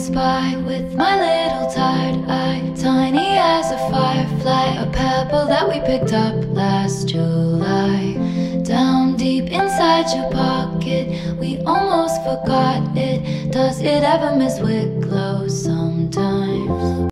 pass by with my little tired eye, tiny as a firefly, a pebble that we picked up last July. Down deep inside your pocket, we almost forgot it. Does it ever miss Wicklow sometimes?